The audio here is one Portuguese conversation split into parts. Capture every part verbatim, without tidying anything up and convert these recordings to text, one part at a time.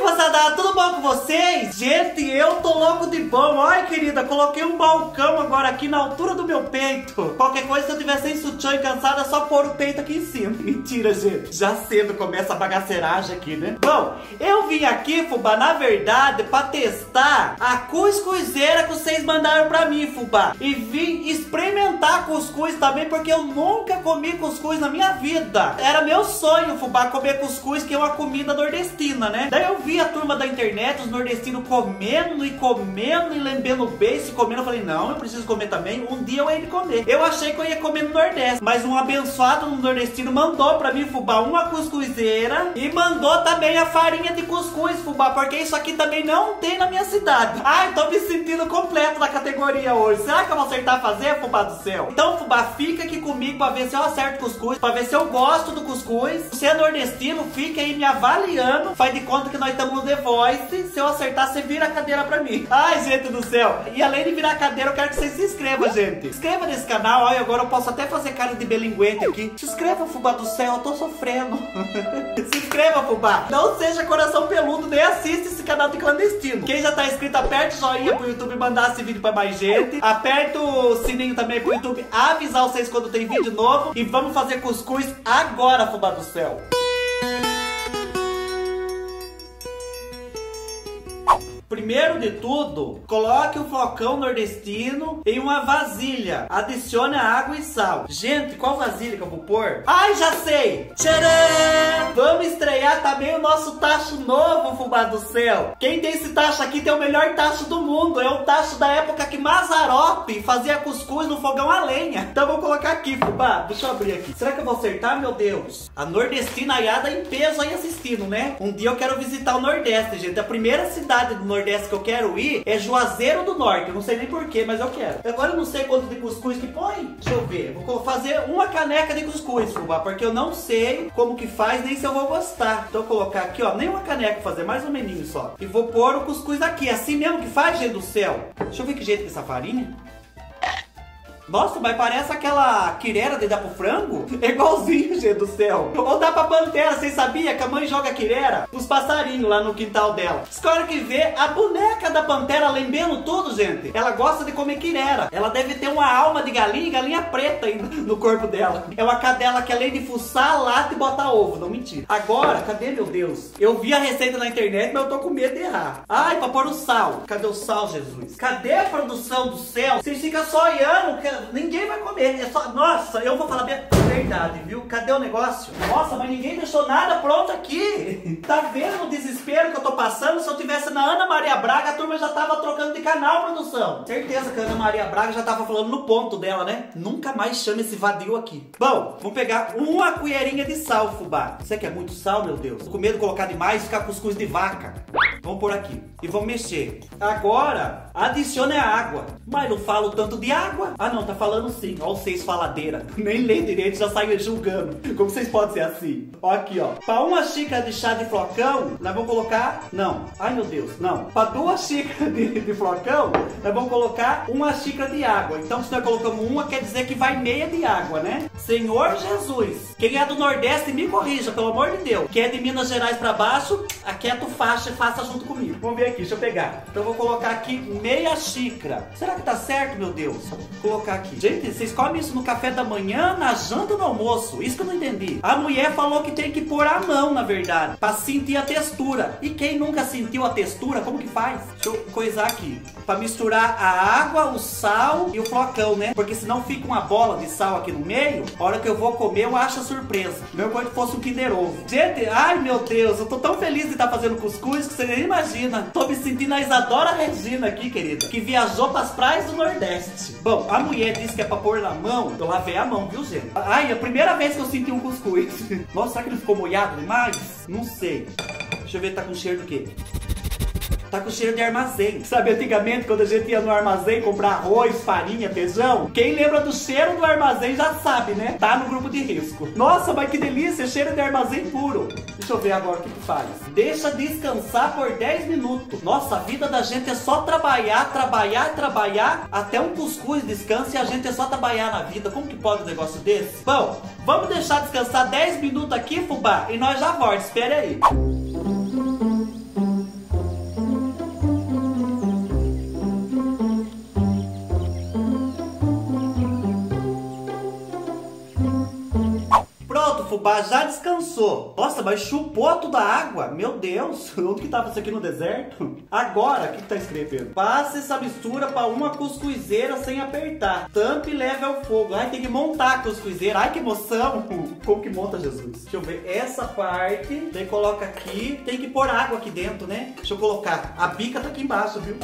moçada, tudo bom com vocês? Gente, eu tô louco de bom. Ai, querida, coloquei um balcão agora aqui na altura do meu peito. Qualquer coisa, se eu tiver sem sutiã e cansada, é só pôr o peito aqui em cima. Mentira, gente. Já cedo começa a bagaceiragem aqui, né? Bom, eu vim aqui, fubá, na verdade, pra testar a cuscuzeira que vocês mandaram pra mim, fubá. E vim experimentar cuscuz também, porque eu nunca comi cuscuz na minha vida. Era meu sonho, fubá, comer cuscuz, que é uma comida nordestina, né? Daí eu vi a turma da internet, os nordestinos comendo e comendo e lambendo o beiço e comendo. Eu falei, não, eu preciso comer também. Um dia eu ia comer. Eu achei que eu ia comer no Nordeste, mas um abençoado no nordestino mandou pra mim, fubá, uma cuscuzeira e mandou também a farinha de cuscuz, fubá, porque isso aqui também não tem na minha cidade. Ai, tô me sentindo completo na categoria hoje. Será que eu vou acertar a fazer, fubá do céu? Então, fubá, fica aqui comigo pra ver se eu acerto cuscuz, pra ver se eu gosto do cuscuz. Se é nordestino, fica aí me avaliando. Faz de conta que nós estamos no The Voice. Se eu acertar, você vira a cadeira pra mim. Ai, gente do céu. E além de virar a cadeira, eu quero que vocês se inscrevam, gente. Se inscreva nesse canal. Olha, agora eu posso até fazer cara de belinguete aqui. Se inscreva, fubá do céu. Eu tô sofrendo. Se inscreva, fubá. Não seja coração peludo, nem assista esse canal de clandestino. Quem já tá inscrito, aperta o joinha pro YouTube mandar esse vídeo pra mais gente. Aperta o sininho também pro YouTube avisar vocês quando tem vídeo novo. E vamos fazer cuscuz agora, fubá do céu. Primeiro de tudo, coloque o flocão nordestino em uma vasilha. Adicione a água e sal. Gente, qual vasilha que eu vou pôr? Ai, já sei! Tcharam! Vamos estrear também o nosso tacho novo, fubá do céu. Quem tem esse tacho aqui tem o melhor tacho do mundo. É o tacho da época que Mazzaropi fazia cuscuz no fogão a lenha. Então vou colocar aqui, fubá. Deixa eu abrir aqui. Será que eu vou acertar, meu Deus? A nordestinaiada em peso aí assistindo, né? Um dia eu quero visitar o Nordeste, gente. A primeira cidade do Nordeste que eu quero ir é Juazeiro do Norte. Eu não sei nem porquê, mas eu quero. Agora eu não sei quanto de cuscuz que põe. Deixa eu ver. Vou fazer uma caneca de cuscuz, fubá, porque eu não sei como que faz, nem se eu vou gostar. Então eu vou colocar aqui, ó, nem uma caneca fazer, mais um meninho só. E vou pôr o cuscuz aqui, assim mesmo que faz, gente do céu. Deixa eu ver que jeito que é essa farinha. Nossa, mas parece aquela quirera de dar pro frango. É igualzinho, gente do céu. Ou dá pra pantera, vocês sabiam que a mãe joga quirera os passarinhos lá no quintal dela. Escolhe que vê a boneca da pantera lambendo tudo, gente. Ela gosta de comer quirera. Ela deve ter uma alma de galinha e galinha preta ainda no corpo dela. É uma cadela que além de fuçar, lata e botar ovo. Não, mentira. Agora, cadê, meu Deus? Eu vi a receita na internet, mas eu tô com medo de errar. Ai, pra pôr o sal. Cadê o sal, Jesus? Cadê a produção do céu? Vocês ficam só olhando, que ninguém vai comer. É só... Nossa, eu vou falar bem a verdade, viu? Cadê o negócio? Nossa, mas ninguém deixou nada pronto aqui. Tá vendo o desespero que eu tô passando? Se eu tivesse na Ana Maria Braga, a turma já tava trocando de canal, produção. Certeza que a Ana Maria Braga já tava falando no ponto dela, né? Nunca mais chame esse vadio aqui. Bom, vamos pegar uma colherinha de sal, fubá. Você quer muito sal, meu Deus? Tô com medo de colocar demais e ficar cuscuz de vaca. Vamos por aqui. E vamos mexer. Agora, adicione a água. Mas não falo tanto de água. Ah, não, tá falando sim. Ó, vocês faladeira. Nem lê direito, já saem julgando. Como vocês podem ser assim? Ó, aqui, ó. Pra uma xícara de chá de flocão, nós vamos colocar... Não. Ai, meu Deus. Não. Pra duas xícaras de, de flocão, nós vamos colocar uma xícara de água. Então, se nós colocamos uma, quer dizer que vai meia de água, né? Senhor Jesus. Quem é do Nordeste, me corrija, pelo amor de Deus. Quem é de Minas Gerais pra baixo, aquieta o faixa e faça junto comigo. Vamos ver aqui, deixa eu pegar. Então, eu vou colocar aqui meia xícara. Será que tá certo, meu Deus? Vou colocar aqui. Gente, vocês comem isso no café da manhã, na janta ou no almoço? Isso que eu não entendi. A mulher falou que tem que pôr a mão, na verdade, pra sentir a textura. E quem nunca sentiu a textura, como que faz? Deixa eu coisar aqui. Pra misturar a água, o sal e o flocão, né? Porque senão fica uma bola de sal aqui no meio. A hora que eu vou comer, eu acho a surpresa. Meu como se fosse um Kinder Ovo. Gente, ai meu Deus, eu tô tão feliz de estar fazendo cuscuz que você nem imagina. Tô me sentindo a Isadora Regina aqui, querida, que viajou pras praias do Nordeste. Bom, a mulher disse que é pra pôr na mão. Eu lavei a mão, viu, gente? Ai, é a primeira vez que eu senti um cuscuz. Nossa, será que ele ficou molhado demais? Não sei. Deixa eu ver, tá com cheiro do quê? Tá com cheiro de armazém. Sabe, antigamente, quando a gente ia no armazém comprar arroz, farinha, feijão, quem lembra do cheiro do armazém já sabe, né? Tá no grupo de risco. Nossa, mas que delícia, cheiro de armazém puro. Deixa eu ver agora o que que faz. Deixa descansar por dez minutos. Nossa, a vida da gente é só trabalhar, trabalhar, trabalhar, até um cuscuz descansa e a gente é só trabalhar na vida. Como que pode um negócio desse? Bom, vamos deixar descansar dez minutos aqui, fubá, e nós já voltamos. Espere aí. já descansou. Nossa, mas chupou toda a água. Meu Deus, onde que tava isso aqui no deserto? Agora, o que que tá escrevendo? Passe essa mistura para uma cuscuzeira sem apertar. Tampe e leve ao fogo. Ai, tem que montar a cuscuzeira. Ai, que emoção. Como que monta, Jesus? Deixa eu ver. Essa parte, daí coloca aqui. Tem que pôr água aqui dentro, né? Deixa eu colocar. A bica tá aqui embaixo, viu?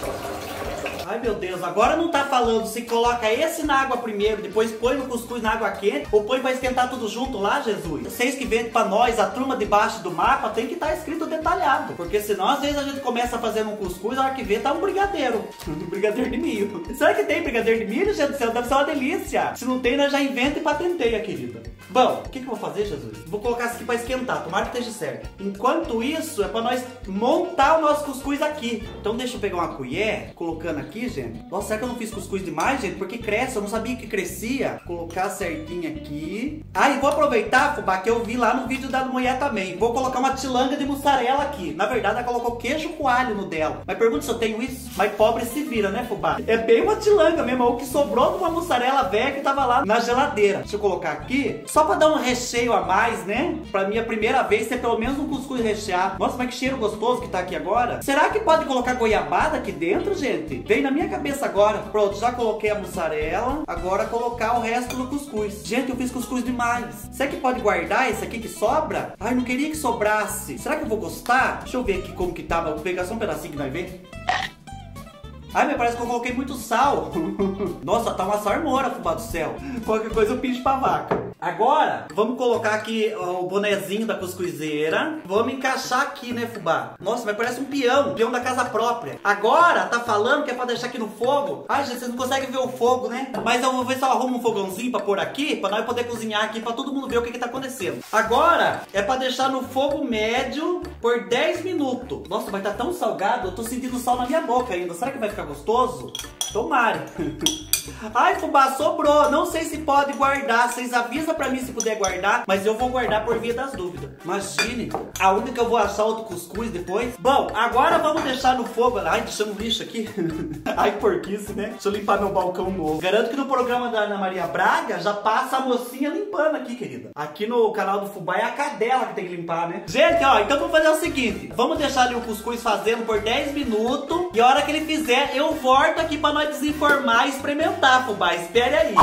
Ai, meu Deus, agora não tá falando se coloca esse na água primeiro, depois põe no cuscuz na água quente, ou põe pra esquentar tudo junto lá, Jesus. Vocês que vendem pra nós a turma debaixo do mapa, tem que estar tá escrito detalhado. Porque senão, às vezes, a gente começa fazendo um cuscuz, a hora que vê, tá um brigadeiro. Um brigadeiro de milho. Será que tem brigadeiro de milho, gente do céu? Deve ser uma delícia. Se não tem, nós já inventa e patenteia, querida. Bom, o que que eu vou fazer, Jesus? Vou colocar isso aqui pra esquentar, tomara que esteja certo. Enquanto isso, é pra nós montar o nosso cuscuz aqui. Então deixa eu pegar uma colher, colocando aqui, gente. Nossa, será que eu não fiz cuscuz demais, gente? Porque cresce, eu não sabia que crescia. Colocar certinho aqui. Ah, e vou aproveitar, fubá, que eu vi lá no vídeo da mulher também. Vou colocar uma tilanga de mussarela aqui. Na verdade, ela colocou queijo coalho no dela. Mas pergunta se eu tenho isso. Mas pobre se vira, né, fubá? É bem uma tilanga mesmo, o que sobrou de uma mussarela velha que tava lá na geladeira. Deixa eu colocar aqui, só pra dar um recheio a mais, né? Pra minha primeira vez ter pelo menos um cuscuz recheado. Nossa, mas que cheiro gostoso que tá aqui agora. Será que pode colocar goiabada aqui dentro, gente? Vem na minha cabeça agora. Pronto, já coloquei a mussarela. Agora colocar o resto do cuscuz. Gente, eu fiz cuscuz demais. Será que pode guardar esse aqui que sobra? Ai, não queria que sobrasse. Será que eu vou gostar? Deixa eu ver aqui como que tava. Vou pegar só um pedacinho que nós ver. Ai, me parece que eu coloquei muito sal. Nossa, tá uma sarmora, fubá do céu. Qualquer coisa eu pincho pra vaca. Agora, vamos colocar aqui ó, o bonezinho da cuscuzeira. Vamos encaixar aqui, né, fubá? Nossa, mas parece um peão. Um peão da casa própria. Agora, tá falando que é pra deixar aqui no fogo. Ai, gente, vocês não conseguem ver o fogo, né? Mas eu vou ver se eu arrumo um fogãozinho pra pôr aqui, pra nós poder cozinhar aqui, pra todo mundo ver o que que tá acontecendo. Agora, é pra deixar no fogo médio por dez minutos. Nossa, vai estar tão salgado. Eu tô sentindo sal na minha boca ainda. Será que vai ficar gostoso? Tomara. Ai, fubá, sobrou. Não sei se pode guardar. Vocês avisam pra mim se puder guardar, mas eu vou guardar por via das dúvidas. Imagine, a única que eu vou achar outro cuscuz depois. Bom, agora vamos deixar no fogo. Ai, deixamos lixo aqui. Ai, porquice, né? Deixa eu limpar meu balcão novo. Garanto que no programa da Ana Maria Braga já passa a mocinha limpando aqui, querida. Aqui no canal do fubá é a cadela que tem que limpar, né? Gente, ó, então vamos fazer o seguinte. Vamos deixar ali o cuscuz fazendo por dez minutos. E a hora que ele fizer, eu volto aqui pra nós desenformar e experimentar, fubá. Espere aí.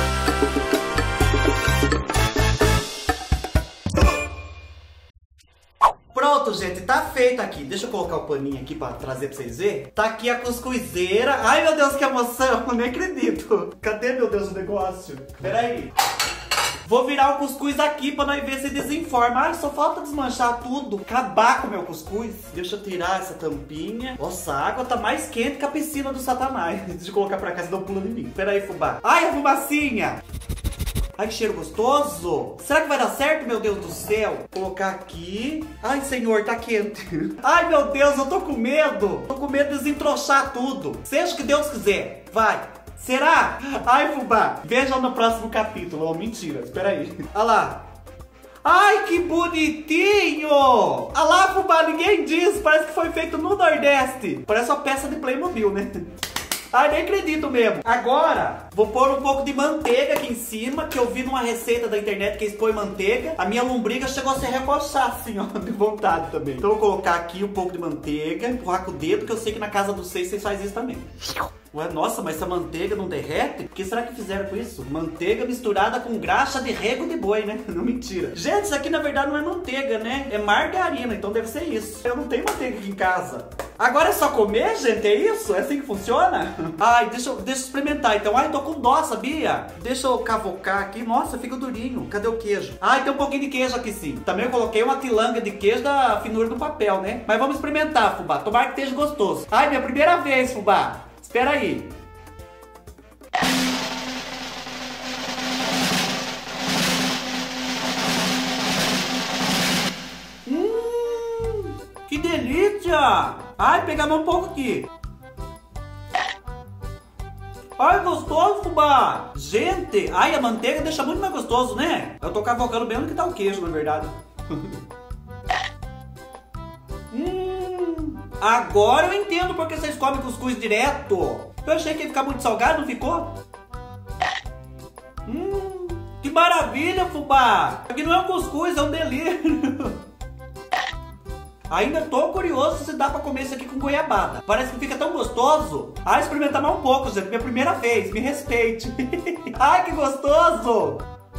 Pronto, gente, tá feito aqui. Deixa eu colocar o paninho aqui pra trazer pra vocês verem. Tá aqui a cuscuzeira. Ai, meu Deus, que emoção. Eu nem acredito. Cadê, meu Deus, o negócio? Pera aí. Vou virar o cuscuz aqui pra nós ver se desenforma. Ai, só falta desmanchar tudo. Acabar com o meu cuscuz. Deixa eu tirar essa tampinha. Nossa, a água tá mais quente que a piscina do Satanás. Deixa eu colocar pra cá, senão pula em mim. Pera aí, fubá. Ai, a fumacinha. Ai, que cheiro gostoso. Será que vai dar certo, meu Deus do céu? Vou colocar aqui. Ai, senhor, tá quente. Ai, meu Deus, eu tô com medo. Tô com medo de desentrochar tudo. Seja o que Deus quiser. Vai. Será? Ai, fubá. Vejam no próximo capítulo. Oh, mentira. Espera aí. Olha lá. Ai, que bonitinho. Olha lá, fubá. Ninguém diz. Parece que foi feito no Nordeste. Parece uma peça de Playmobil, né? Ai, nem acredito mesmo. Agora, vou pôr um pouco de manteiga aqui em cima, que eu vi numa receita da internet que eles põem manteiga. A minha lombriga chegou a se recochar assim, ó, de vontade também. Então eu vou colocar aqui um pouco de manteiga, empurrar com o dedo, que eu sei que na casa dos seis vocês fazem isso também. Ué, nossa, mas essa manteiga não derrete? O que será que fizeram com isso? Manteiga misturada com graxa de rego de boi, né? Não, mentira. Gente, isso aqui na verdade não é manteiga, né? É margarina, então deve ser isso. Eu não tenho manteiga aqui em casa. Agora é só comer, gente? É isso? É assim que funciona? Ai, deixa eu, deixa eu experimentar então. Ai, tô com dó, sabia? Deixa eu cavocar aqui. Nossa, fica durinho. Cadê o queijo? Ai, tem um pouquinho de queijo aqui sim. Também eu coloquei uma tilanga de queijo da finura do papel, né? Mas vamos experimentar, fubá. Tomara que esteja gostoso. Ai, minha primeira vez, fubá. Espera aí. Hum, que delícia! Ai, pegamos um pouco aqui. Ai, gostoso, fubá! Gente, ai, a manteiga deixa muito mais gostoso, né? Eu tô cavocando bem onde que tá o queijo, na verdade. Hum, agora eu entendo porque vocês comem cuscuz direto. Eu achei que ia ficar muito salgado, não ficou? Hum, que maravilha, fubá! Aqui não é um cuscuz, é um delírio. Ainda tô curioso se dá pra comer isso aqui com goiabada. Parece que fica tão gostoso. Ah, experimentar mais um pouco, gente. Minha primeira vez, me respeite. Ai, que gostoso!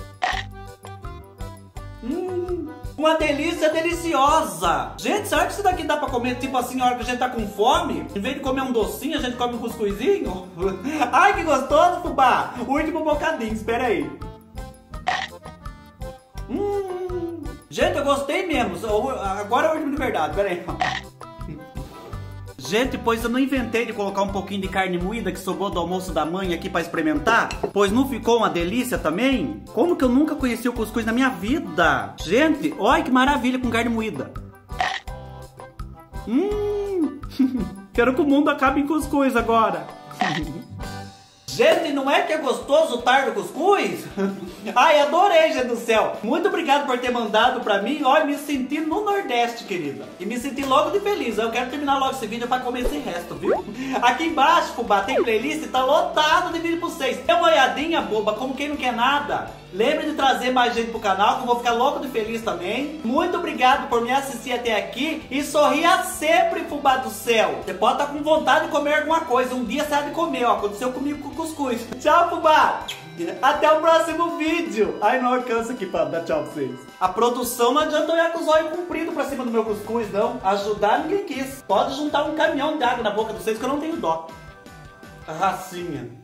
Hum, uma delícia deliciosa. Gente, será que isso daqui dá pra comer tipo assim na hora que a gente tá com fome? Em vez de comer um docinho, a gente come um cuscuzinho? Ai, que gostoso, fubá! O último bocadinho, espera aí. Hum... Gente, eu gostei mesmo. Agora é o último de verdade, pera aí. Gente, pois eu não inventei de colocar um pouquinho de carne moída que sobrou do almoço da mãe aqui pra experimentar? Pois não ficou uma delícia também? Como que eu nunca conheci o cuscuz na minha vida? Gente, olha que maravilha com carne moída. Hum, quero que o mundo acabe em cuscuz agora. Gente, não é que é gostoso o tardo cuscuz? Ai, adorei, gente do céu. Muito obrigado por ter mandado pra mim. Olha, me senti no Nordeste, querida. E me senti logo de feliz. Eu quero terminar logo esse vídeo pra comer esse resto, viu? Aqui embaixo, fubá, tem playlist e tá lotado de vídeo pra vocês. Dê uma olhadinha, boba, como quem não quer nada. Lembre de trazer mais gente pro canal, que eu vou ficar louco de feliz também. Muito obrigado por me assistir até aqui. E sorria sempre, fubá do céu. Você pode estar com vontade de comer alguma coisa. Um dia você há de comer, ó. Aconteceu comigo com cuscuz. Tchau, fubá. Até o próximo vídeo. Ai, não alcança aqui pra dar tchau pra vocês. A produção não adianta eu ir com os olhos compridos pra cima do meu cuscuz, não. Ajudar ninguém quis. Pode juntar um caminhão de água na boca de vocês que eu não tenho dó. A racinha.